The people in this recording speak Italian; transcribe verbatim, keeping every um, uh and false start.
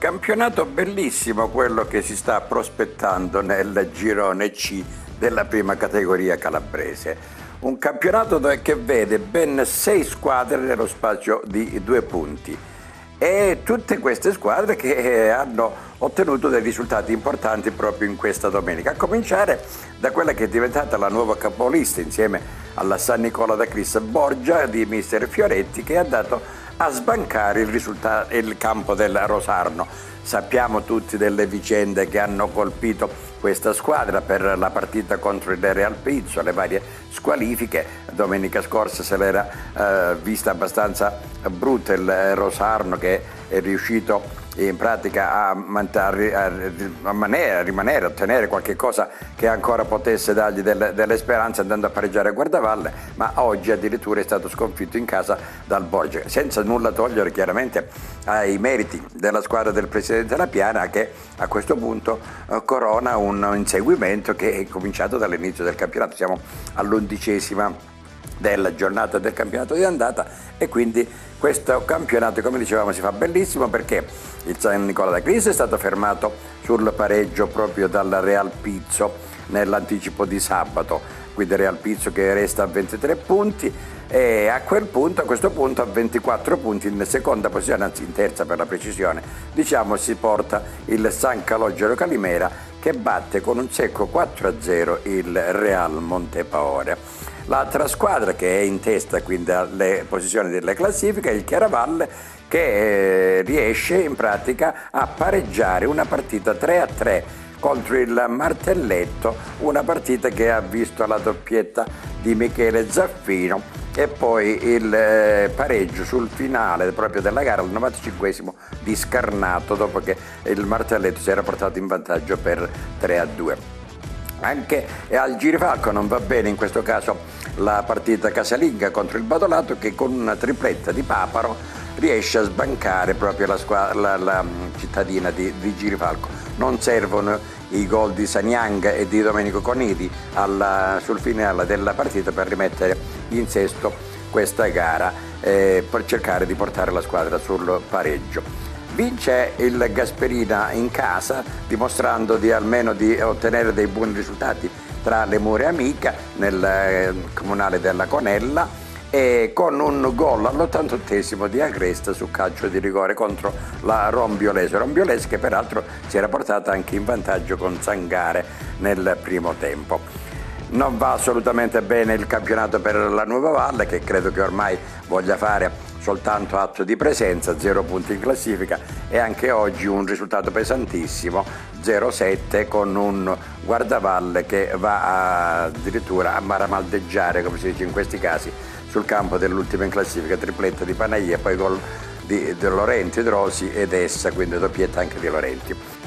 Campionato bellissimo quello che si sta prospettando nel girone C della prima categoria calabrese. Un campionato che vede ben sei squadre nello spazio di due punti e tutte queste squadre che hanno ottenuto dei risultati importanti proprio in questa domenica, a cominciare da quella che è diventata la nuova capolista insieme alla San Nicola da Cris Borgia di mister Fioretti, che è andato a sbancare il, risultato, il campo del Rosarno. Sappiamo tutti delle vicende che hanno colpito questa squadra per la partita contro il Real Pizzo, le varie squalifiche. Domenica scorsa se l'era eh, vista abbastanza brutta il Rosarno, che è riuscito in pratica a, a, a, manere, a rimanere, a ottenere qualche cosa che ancora potesse dargli delle, delle speranze, andando a pareggiare a Guardavalle, ma oggi addirittura è stato sconfitto in casa dal Borgia, senza nulla togliere chiaramente ai meriti della squadra del presidente Lapiana, che a questo punto eh, corona un inseguimento che è cominciato dall'inizio del campionato. Siamo all'undicesima della giornata del campionato di andata e quindi questo campionato, come dicevamo, si fa bellissimo perché il San Nicola da Cris è stato fermato sul pareggio proprio dal Real Pizzo nell'anticipo di sabato, quindi Real Pizzo che resta a ventitré punti e a quel punto, a questo punto a ventiquattro punti in seconda posizione, anzi in terza per la precisione, diciamo, si porta il San Calogero Calimera, che batte con un secco quattro a zero il Real Montepaore. L'altra squadra che è in testa quindi alle posizioni delle classifiche è il Chiaravalle, che riesce in pratica a pareggiare una partita tre a tre contro il Martelletto, una partita che ha visto la doppietta di Michele Zaffino e poi il pareggio sul finale proprio della gara al novantacinquesimo di Scarnato, dopo che il Martelletto si era portato in vantaggio per tre a due. Anche al Girifalco non va bene in questo caso la partita casalinga contro il Badolato, che con una tripletta di Paparo riesce a sbancare proprio la, squadra, la, la cittadina di, di Girifalco. Non servono i gol di Saniang e di Domenico Conidi alla, sul finale della partita per rimettere in sesto questa gara, eh, per cercare di portare la squadra sul pareggio. Vince il Gasperina in casa, dimostrando di almeno di ottenere dei buoni risultati tra le mura amiche nel eh, comunale della Conella, e con un gol all'ottantottesimo di Agresta su calcio di rigore contro la Rombiolese. Rombiolese che peraltro si era portata anche in vantaggio con Zangare nel primo tempo. Non va assolutamente bene il campionato per la Nuova Valle, che credo che ormai voglia fare soltanto atto di presenza, zero punti in classifica, e anche oggi un risultato pesantissimo, zero sette, con un Guardavalle che va a, addirittura a maramaldeggiare, come si dice in questi casi, sul campo dell'ultima in classifica, tripletta di Panaia, poi gol di, di Lorenti, Drosi ed Essa, quindi doppietta anche di Lorenti.